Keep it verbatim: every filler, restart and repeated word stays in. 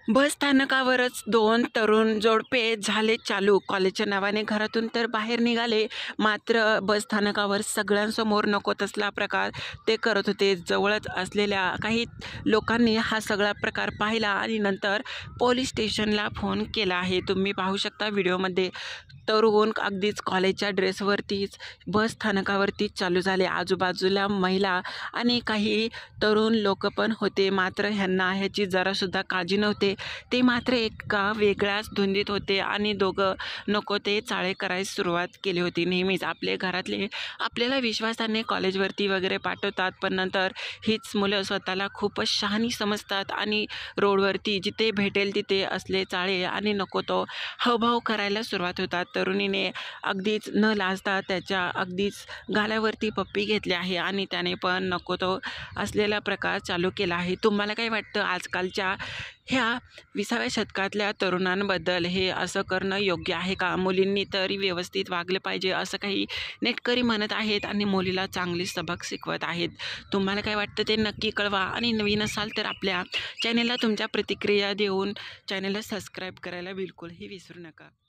बस स्थानकावरच दोन तरुण जोडपे झाले चालू. कॉलेजच्या नावाने घरातून तर बाहेर निघाले, मात्र बस स्थानकावर सगळ्यांसमोर नको तसला प्रकार ते करत होते. जवळच असलेल्या काही लोकांनी हा सगळा प्रकार पाहिला आणि नंतर पोलीस स्टेशनला फोन केला आहे. तुम्ही पाहू शकता व्हिडिओमध्ये. तरुण अगदीच कॉलेजच्या ड्रेसवरतीच बस स्थानकावरतीच चालू झाले. आजूबाजूला महिला आणि काही तरुण लोक पण होते, मात्र ह्यांना ह्याची जरासुद्धा काळजी नव्हते. ते मात्र एका वेगळ्याच धुंदीत होते आणि दोघं नको ते चाळे करायला सुरुवात केली होती. नेहमीच आपले घरातले आपल्याला विश्वासाने कॉलेजवरती वगैरे पाठवतात, पण नंतर हीच मुलं स्वतःला खूपच शहाणी समजतात आणि रोडवरती जिथे भेटेल तिथे असले चाळे आणि नको तो हावभाव करायला सुरुवात होतात. तरुणीने अगदीच न लाजता त्याच्या अगदीच गालावरती पप्पी घेतली आहे आणि त्याने पण नको तो असलेला प्रकार चालू केला आहे. तुम्हाला काय वाटतं आजकालच्या ह्या विसाव्या शतकातल्या तरुणांबद्दल? हे असं करणं योग्य आहे का? मुलींनी तरी व्यवस्थित वागले पाहिजे असं काही नेटकरी म्हणत आहेत आणि मुलीला चांगली सबक शिकवत आहेत. तुम्हाला काय वाटतं ते नक्की कळवा आणि नवीन असाल तर आपल्या चॅनेलला तुमच्या प्रतिक्रिया देऊन चॅनेलला सबस्क्राईब करायला बिलकुलही विसरू नका.